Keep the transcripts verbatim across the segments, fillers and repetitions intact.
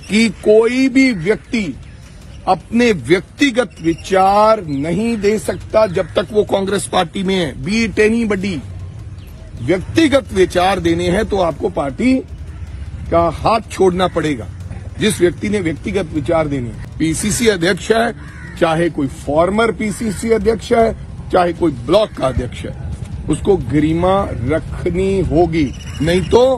कि कोई भी व्यक्ति अपने व्यक्तिगत विचार नहीं दे सकता जब तक वो कांग्रेस पार्टी में है। बी इट एनी बडी, व्यक्तिगत विचार देने हैं तो आपको पार्टी का हाथ छोड़ना पड़ेगा। जिस व्यक्ति ने व्यक्तिगत विचार देने, पीसीसी अध्यक्ष है, चाहे कोई फॉर्मर पीसीसी अध्यक्ष है, चाहे कोई ब्लॉक का अध्यक्ष है, उसको गरिमा रखनी होगी। नहीं तो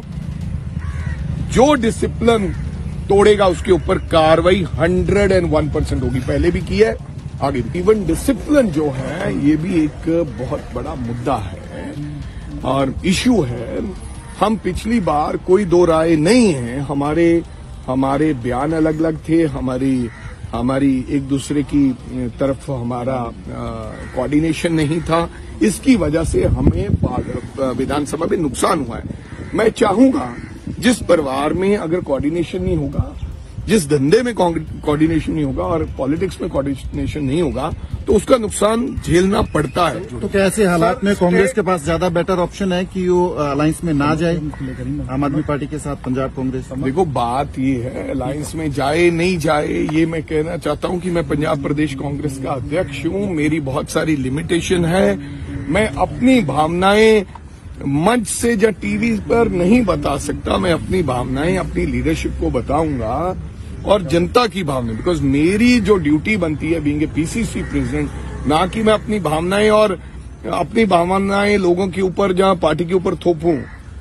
जो डिसिप्लिन तोड़ेगा उसके ऊपर कार्रवाई हंड्रेड एंड वन परसेंट होगी। पहले भी की है, आगे भी। इवन डिसिप्लिन जो है ये भी एक बहुत बड़ा मुद्दा है और इश्यू है। हम पिछली बार कोई दो राय नहीं है, हमारे हमारे बयान अलग अलग थे, हमारी हमारी एक दूसरे की तरफ हमारा कोऑर्डिनेशन नहीं था। इसकी वजह से हमें विधानसभा में नुकसान हुआ है। मैं चाहूंगा जिस परिवार में अगर कोऑर्डिनेशन नहीं होगा, जिस धंधे में कोऑर्डिनेशन नहीं होगा और पॉलिटिक्स में कोऑर्डिनेशन नहीं होगा तो उसका नुकसान झेलना पड़ता है। तो क्या ऐसे हालात में कांग्रेस के पास ज्यादा बेटर ऑप्शन है कि वो अलायंस में ना जाए आम आदमी पार्टी के साथ, पंजाब कांग्रेस? देखो, बात ये है अलायंस में जाए नहीं जाए, ये मैं कहना चाहता हूं कि मैं पंजाब प्रदेश कांग्रेस का अध्यक्ष हूं, मेरी बहुत सारी लिमिटेशन है। मैं अपनी भावनाएं मंच से या टीवी पर नहीं बता सकता। मैं अपनी भावनाएं अपनी लीडरशिप को बताऊंगा और जनता की भावना, बिकॉज मेरी जो ड्यूटी बनती है बीइंग ए पीसीसी प्रेसिडेंट, ना कि मैं अपनी भावनाएं और अपनी भावनाएं लोगों के ऊपर जहां पार्टी के ऊपर थोपूं।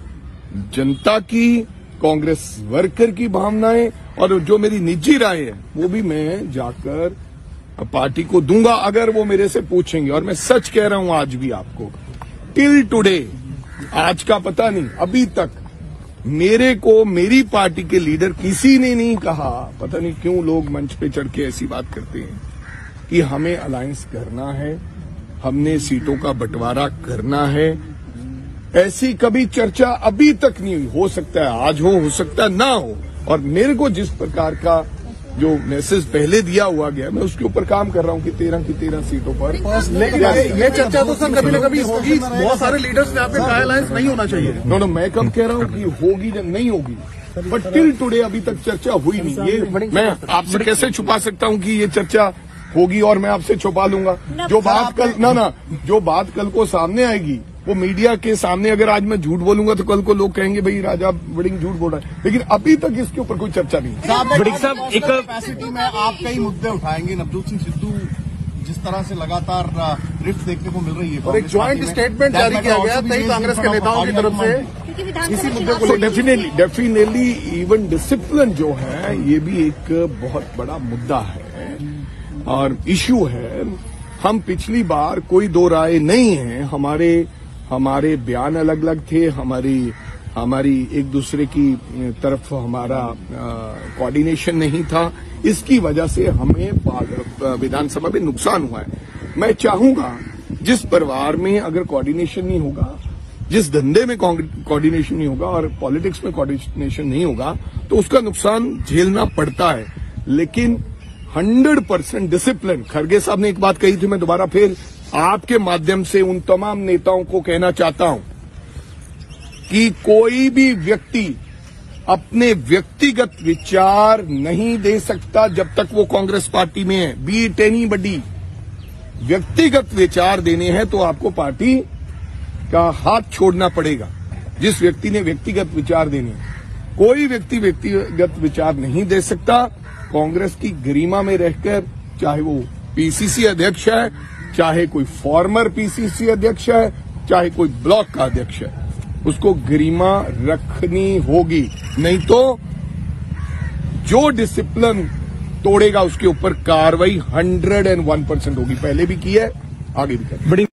जनता की, कांग्रेस वर्कर की भावनाएं और जो मेरी निजी राय है वो भी मैं जाकर पार्टी को दूंगा अगर वो मेरे से पूछेंगे। और मैं सच कह रहा हूं आज भी आपको, टिल टुडे, आज का पता नहीं, अभी तक मेरे को मेरी पार्टी के लीडर किसी ने नहीं कहा, पता नहीं क्यों लोग मंच पे चढ़ के ऐसी बात करते हैं कि हमें अलायंस करना है, हमने सीटों का बंटवारा करना है। ऐसी कभी चर्चा अभी तक नहीं हुई। हो सकता है आज हो, हो सकता है ना हो। और मेरे को जिस प्रकार का जो मैसेज पहले दिया हुआ गया, मैं उसके ऊपर काम कर रहा हूं कि तेरह की तेरह सीटों पर। लेकिन ये चर्चा तो सर कभी न कभी होगी। बहुत सारे लीडर्स ने आपने कहा अलायंस नहीं होना चाहिए। नो नो, मैं कब कह रहा हूं कि होगी या नहीं होगी, बट टिल टुडे अभी तक चर्चा हुई नहीं। ये मैं आपसे कैसे छुपा सकता हूं कि ये चर्चा होगी और मैं आपसे छुपा लूंगा? जो बात कल ना ना जो बात कल को सामने आएगी वो मीडिया के सामने, अगर आज मैं झूठ बोलूंगा तो कल को लोग कहेंगे भाई राजा बड़ी झूठ बोल रहा है। लेकिन अभी तक इसके ऊपर कोई चर्चा नहीं। साहब, एक कैपेसिटी में आप कई मुद्दे उठाएंगे। नवजोत सिंह सिद्धू जिस तरह से लगातार रिफ्ट देखने को मिल रही है और एक ज्वाइंट स्टेटमेंट जारी किया गया कई कांग्रेस के नेताओं की तरफ से इसी मुद्दे को। डेफिनेटली डेफिनेटली इवन डिसिप्लिन जो है ये भी एक बहुत बड़ा मुद्दा है और इश्यू है। हम पिछली बार कोई दो राय नहीं है, हमारे हमारे बयान अलग अलग थे, हमारी हमारी एक दूसरे की तरफ हमारा कोऑर्डिनेशन नहीं था। इसकी वजह से हमें विधानसभा में नुकसान हुआ है। मैं चाहूंगा जिस परिवार में अगर कोऑर्डिनेशन नहीं होगा, जिस धंधे में कोऑर्डिनेशन नहीं होगा और पॉलिटिक्स में कोऑर्डिनेशन नहीं होगा तो उसका नुकसान झेलना पड़ता है। लेकिन हंड्रेड परसेंट डिसिप्लिन, खड़गे साहब ने एक बात कही थी, मैं दोबारा फिर आपके माध्यम से उन तमाम नेताओं को कहना चाहता हूं कि कोई भी व्यक्ति अपने व्यक्तिगत विचार नहीं दे सकता जब तक वो कांग्रेस पार्टी में है। बी इट एनी बडी, व्यक्तिगत विचार देने हैं तो आपको पार्टी का हाथ छोड़ना पड़ेगा। जिस व्यक्ति ने व्यक्तिगत विचार देने, कोई व्यक्ति व्यक्तिगत विचार नहीं दे सकता। कांग्रेस की गरिमा में रहकर, चाहे वो पीसीसी अध्यक्ष है, चाहे कोई फॉर्मर पीसीसी अध्यक्ष है, चाहे कोई ब्लॉक का अध्यक्ष है, उसको गरिमा रखनी होगी। नहीं तो जो डिसिप्लिन तोड़ेगा उसके ऊपर कार्रवाई हंड्रेड एंड वन परसेंट होगी। पहले भी की है, आगे भी करें।